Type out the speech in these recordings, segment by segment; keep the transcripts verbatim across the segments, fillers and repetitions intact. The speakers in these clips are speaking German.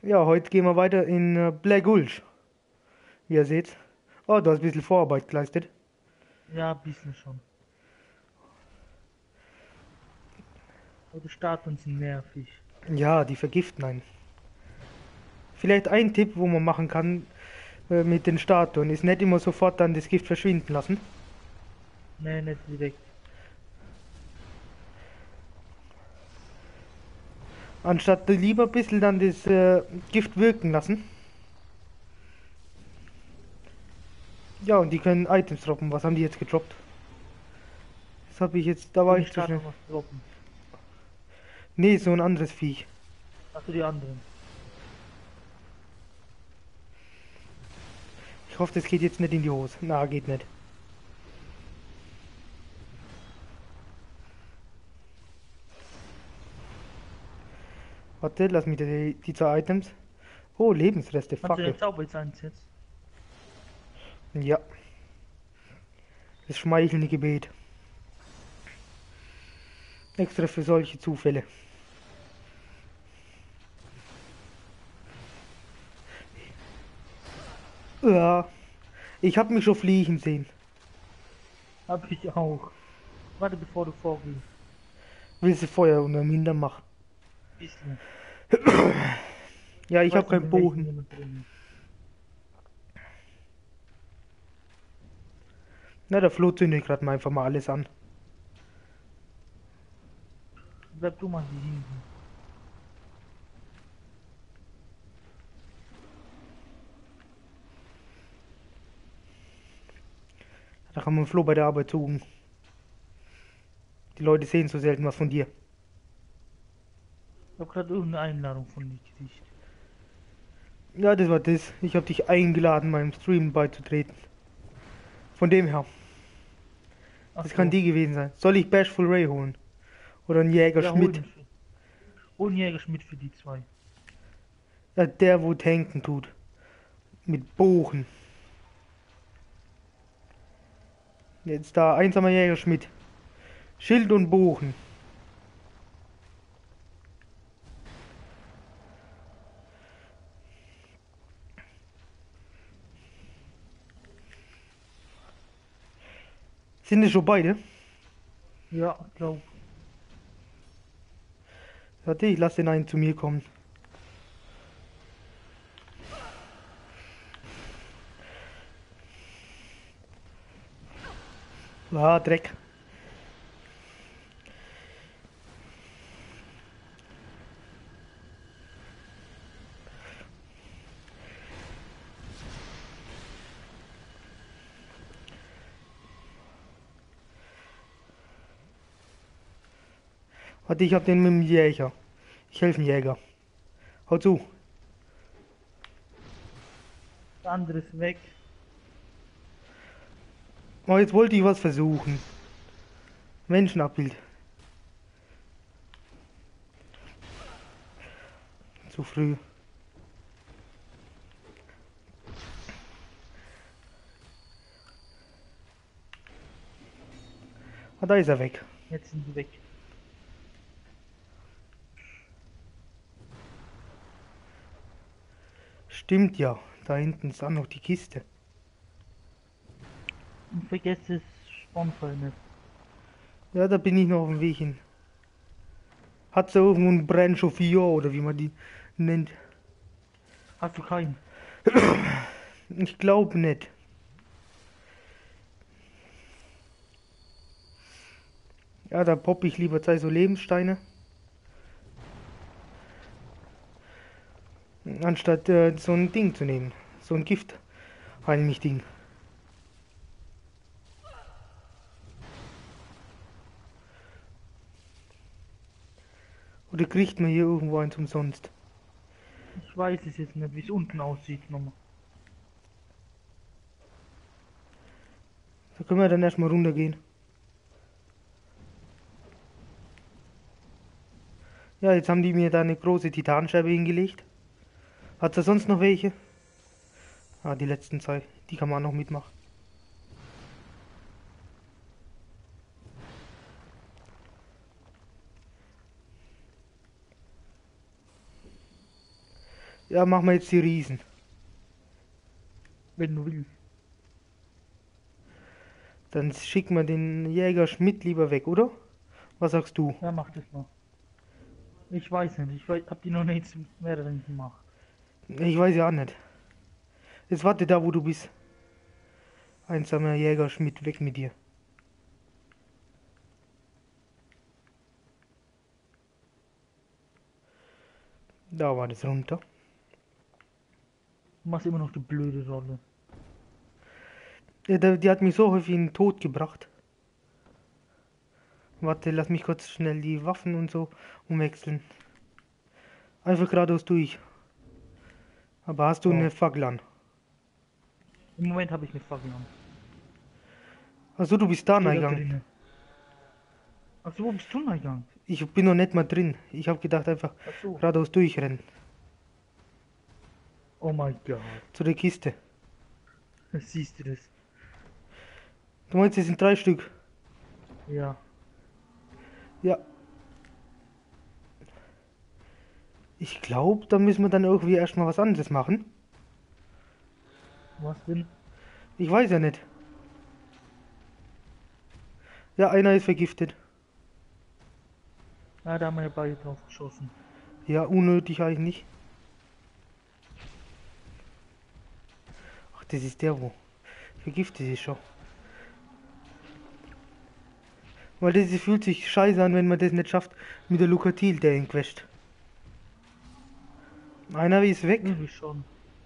Ja, heute gehen wir weiter in äh, Black Gulch, wie ihr seht. Oh, du hast ein bisschen Vorarbeit geleistet. Ja, ein bisschen schon. Aber die Statuen sind nervig. Ja, die vergiften einen. Vielleicht ein Tipp, wo man machen kann äh, mit den Statuen, ist nicht immer sofort dann das Gift verschwinden lassen. Nee, nicht direkt. Anstatt lieber ein bisschen dann das äh, Gift wirken lassen. Ja, und die können Items droppen. Was haben die jetzt gedroppt? Das habe ich jetzt, da war Wenn die ich zu schnell. Statuen was droppen. Nee, so ein anderes Viech. Hast du die anderen? Ich hoffe, das geht jetzt nicht in die Hose. Na, geht nicht. Warte, lass mich die, die zwei Items. Oh, Lebensreste, Kannst du Fackel. den Zauber jetzt einsetzen? Ja, das schmeichelnde Gebet. Extra für solche Zufälle. Ja, ich hab mich schon fliegen sehen. Hab ich auch. Warte, bevor du vorgehst. Willst du Feuer unter dem Hintern machen? Bisschen. Ja, Ich ich hab weiß nicht, keinen in welchem Bogen. jemand drin ist. Na, der Flo zündet gerade mal einfach mal alles an. Bleib du mal hier hinten. Da kann man Flo bei der Arbeit suchen. Die Leute sehen so selten was von dir. Ich hab gerade irgendeine Einladung von dir gekriegt. Ja, das war das. Ich hab dich eingeladen, meinem Stream beizutreten. Von dem her. Ach Das kann so. die gewesen sein. Soll ich Bashful Ray holen? Oder einen Jäger Ja, hol Schmidt? ihn. Für, hol einen Jägerschmidt für die zwei. Ja, der, wo tanken tut. Mit Bogen. Jetzt da, einsamer Jäger Schmidt. Schild und Bogen. Sind es schon beide? Ja, glaub. Warte, ich lasse den einen zu mir kommen. Ah, Dreck. Warte, ich hab den mit dem Jäger. Ich helfe dem Jäger. Hau zu. Der andere ist weg. Oh, jetzt wollte ich was versuchen. Menschenabbild. Zu früh. Ah, da ist er weg. Jetzt sind die weg. Stimmt ja. Da hinten ist auch noch die Kiste. Und vergesst das Spawnfall nicht. Ja, da bin ich noch auf dem Weg hin. Hat sie irgendwo einen Brennchauffier oder wie man die nennt? Hast du keinen? Ich glaube nicht. Ja, da poppe ich lieber zwei so Lebenssteine. Anstatt äh, so ein Ding zu nehmen. So ein Gift. Eigentlich Ding. Oder kriegt man hier irgendwo eins umsonst? Ich weiß es jetzt nicht, wie es unten aussieht nochmal. Da können wir dann erstmal runtergehen. Ja, jetzt haben die mir da eine große Titanscheibe hingelegt. Hat da sonst noch welche? Ah, die letzten zwei. Die kann man auch noch mitmachen. Ja, machen wir jetzt die Riesen. Wenn du willst. Dann schicken wir den Jäger Schmidt lieber weg, oder? Was sagst du? Ja, mach das mal. Ich weiß nicht, ich weiß, hab die noch nicht zum mehreren gemacht. Ich weiß ja auch nicht. Jetzt warte da, wo du bist. Einsamer Jäger Schmidt, weg mit dir. Da war das runter. Du machst immer noch die blöde Rolle. Ja, der- die hat mich so häufig in den Tod gebracht. Warte, lass mich kurz schnell die Waffen und so umwechseln. Einfach geradeaus durch. Aber hast du Ja. eine Fackel an? Im Moment habe ich eine Fackel an. Also du bist da Steht da reingegangen. drinnen. Achso, wo bist du denn gegangen? Ich bin noch nicht mal drin. Ich habe gedacht einfach Achso. geradeaus durchrennen. Oh mein Gott. Zu der Kiste. Siehst du das? Du meinst, es sind drei Stück? Ja. Ja. Ich glaube, da müssen wir dann irgendwie erstmal was anderes machen. Was denn? Ich weiß ja nicht. Ja, einer ist vergiftet. Ah, da haben wir ja beide drauf geschossen. Ja, unnötig eigentlich nicht. Ach, das ist der, wo vergiftet ist schon. Weil das fühlt sich scheiße an, wenn man das nicht schafft mit der Lucatil, der ihn quetscht. Einer ist weg. Irgendwie schon.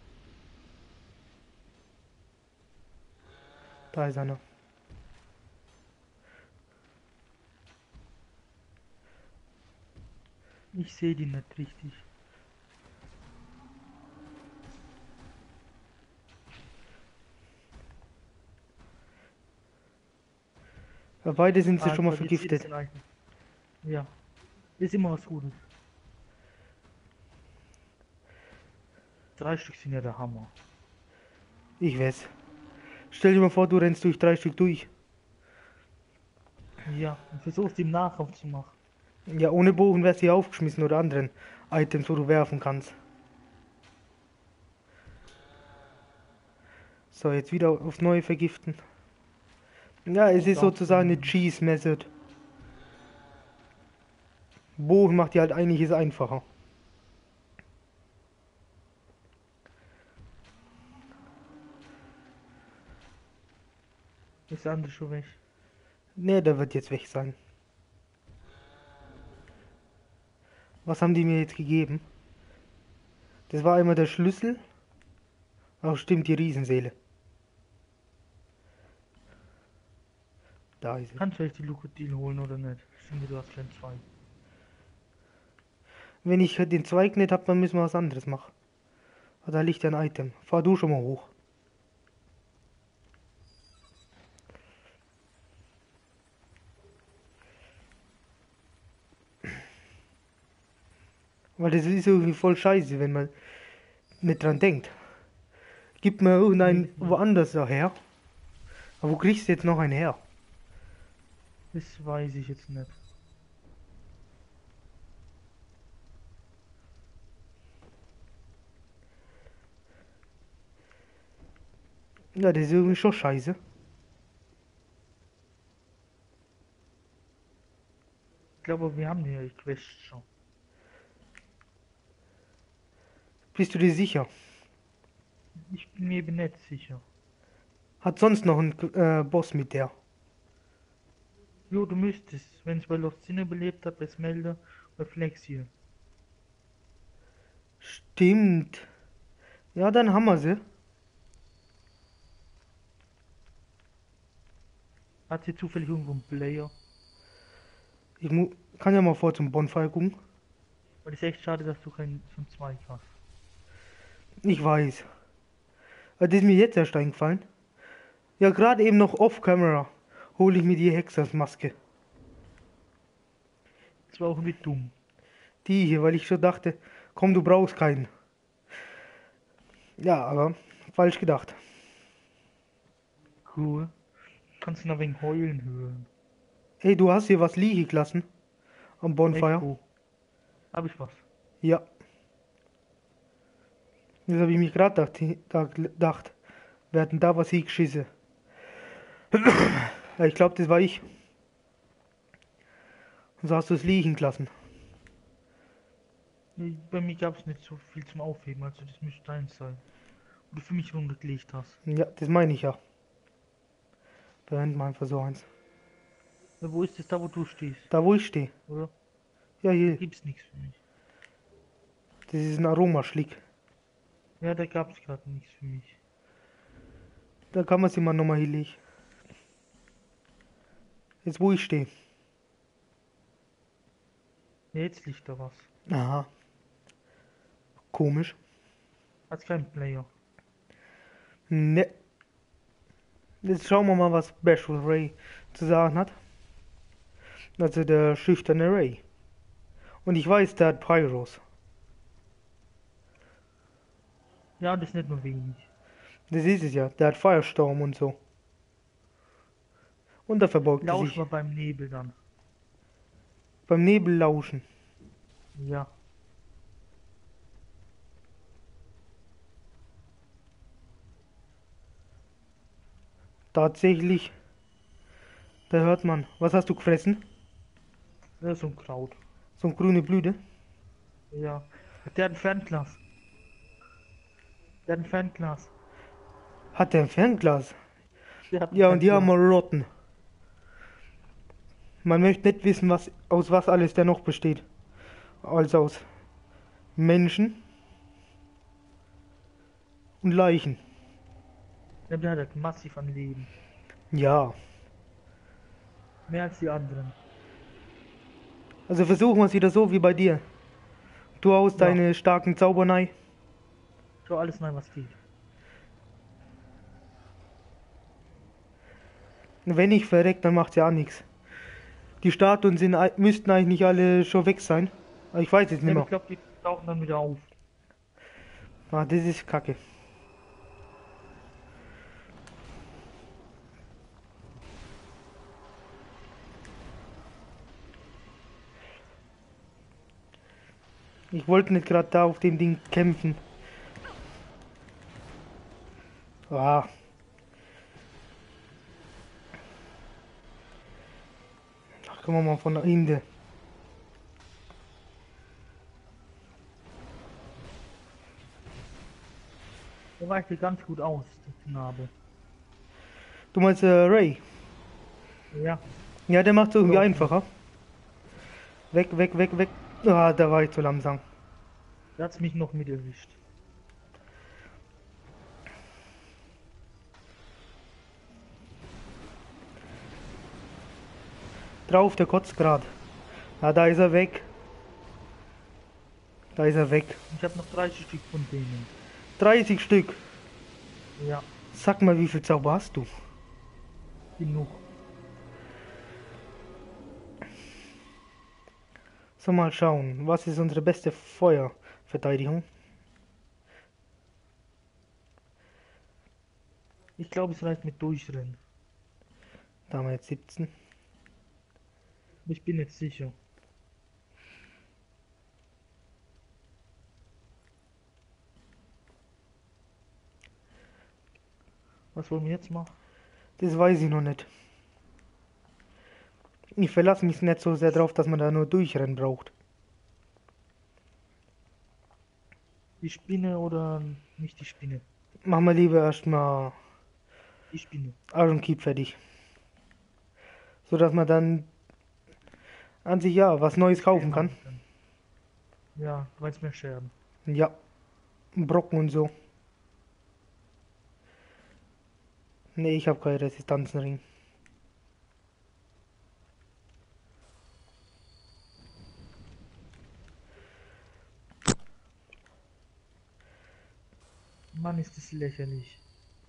Da ist einer. Ich sehe die nicht richtig. Ja, beide sind sie Ah, schon mal jetzt sehe ich vergiftet. den alten. Ja. Ist immer was Gutes. Drei Stück sind ja der Hammer. Ich weiß. Stell dir mal vor, du rennst durch drei Stück durch. Ja, und versuchst ihm Nachkauf zu machen. Ja, ohne Bogen wärst du ja aufgeschmissen oder anderen Items, wo du werfen kannst. So, jetzt wieder aufs Neue vergiften. Ja, es ist Ja. sozusagen eine Cheese Method. Bogen macht ja halt einiges einfacher. Ist der andere schon weg? Ne, der wird jetzt weg sein. Was haben die mir jetzt gegeben? Das war einmal der Schlüssel. Ach stimmt, die Riesenseele. Da ist sie. Kannst du vielleicht die Lukodil holen oder nicht? Stimmt, du hast gleich zwei. Wenn ich den Zweig nicht hab, dann müssen wir was anderes machen. Ah, da liegt ein Item. Fahr du schon mal hoch. Weil das ist irgendwie voll scheiße, wenn man nicht dran denkt. Gib mir irgendeinen woanders da her. Aber wo kriegst du jetzt noch einen her? Das weiß ich jetzt nicht. Ja, das ist irgendwie schon scheiße. Ich glaube, wir haben die Quest schon. Bist du dir sicher? Ich bin mir eben nicht sicher. Hat sonst noch ein äh, Boss mit der? Jo, du müsstest, wenn es bei Lost Sin überlebt hat, bei Smelter, bei Flex hier. Stimmt. Ja, dann haben wir sie. Hat sie zufällig irgendwo einen Player? Ich mu kann ja mal vor zum Bonfire gucken. Weil es ist echt schade, dass du keinen zum Zweig hast. Ich weiß. Aber das ist mir jetzt erst eingefallen. Ja, gerade eben noch off-camera hole ich mir die Hexersmaske. Das war auch irgendwie dumm. Die hier, weil ich schon dachte, komm, du brauchst keinen. Ja, aber falsch gedacht. Cool. Kannst du noch wegen heulen hören. Hey, du hast hier was liegen gelassen. Am Bonfire. Echo. Hab ich was? Ja. Das habe ich mich gerade gedacht, da gedacht. Wir hatten da was hingeschissen. Ja, ich glaube, das war ich. Und so hast du es liegen gelassen. Nee, bei mir gab es nicht so viel zum Aufheben, also das müsste deins sein. Wo du für mich runtergelegt hast. Ja, das meine ich ja. Verwenden wir einfach so eins. Ja, wo ist das da, wo du stehst? Da wo ich stehe. Oder? Ja, Da hier. gibt's nichts für mich. Das ist ein Aromaschlick. Ja, da gab's gerade nichts für mich. Da kann man sie mal nochmal hinlegen. Jetzt wo ich stehe. Ja, jetzt liegt da was. Aha. Komisch. Hat kein Player. Ne. Jetzt schauen wir mal, was Bashful Ray zu sagen hat. Also der schüchterne Ray. Und ich weiß, der hat Pyros. Ja, das ist nicht nur wenig. Das ist es ja. Der hat Firestorm und so. Und er verbeugt Lausch sich mal beim Nebel dann. beim Nebellauschen. Ja. Tatsächlich. Da hört man. Was hast du gefressen? Das ist so ein Kraut. So eine grüne Blüte? Ja. Der hat ein Fernglas. Der hat ein Fernglas. Hat der ein Fernglas? Der hat ein Ja, und die haben Fernglas. wir Rotten. Man möchte nicht wissen, was, aus was alles der noch besteht. Als aus Menschen und Leichen. Ja, der hat halt massiv an Leben. Ja. Mehr als die anderen. Also versuchen wir es wieder so wie bei dir. Du haust Ja. deine starken Zaubernei. Schau alles rein, was geht. Wenn ich verreck, dann macht's ja auch nichts. Die Statuen sind, ei- müssten eigentlich nicht alle schon weg sein. Aber ich weiß jetzt Ja, nicht aber mehr. ich glaube, die tauchen dann wieder auf. Ah, das ist kacke. Ich wollte nicht gerade da auf dem Ding kämpfen. Ah. Ach, kommen wir mal von der Ende. Der weicht dir ganz gut aus, der Knabe. Du meinst äh, Ray? Ja. Ja, der macht es irgendwie Ja. einfacher. Weg, weg, weg, weg. Ah, da war ich zu langsam. Der hat's mich noch mit erwischt. Drauf, der kotzt grad. Ah, da ist er weg. Da ist er weg. Ich habe noch dreißig Stück von denen. dreißig Stück. Ja, Sag mal, wie viel Zauber hast du? genug. So, mal schauen. Was ist unsere beste Feuerverteidigung? Ich glaube, es reicht mit Durchrennen. Da haben wir jetzt siebzehn. Aber ich bin jetzt sicher. Was wollen wir jetzt machen? Das weiß ich noch nicht. Ich verlasse mich nicht so sehr drauf, dass man da nur durchrennen braucht. Die Spinne oder nicht die Spinne? Machen wir lieber erstmal Die Spinne. Iron Keep fertig. So dass man dann an sich ja was Neues kaufen kann. Ja, du meinst mehr Scherben. Ja. Brocken und so. Nee, ich habe keinen Resistanzenring. Mann, ist das lächerlich.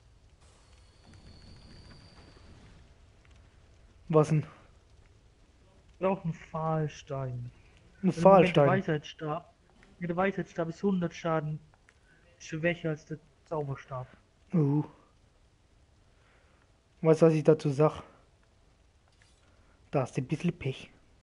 Was denn? Ich brauche einen Pfahlstein. Ein Im Moment Der Pfahlstein. Weisheitsstab. Ja, der Weisheitsstab ist hundert Schaden schwächer als der Zauberstab. Uh. Weißt du, was ich dazu sag? Da hast du ein bisschen Pech.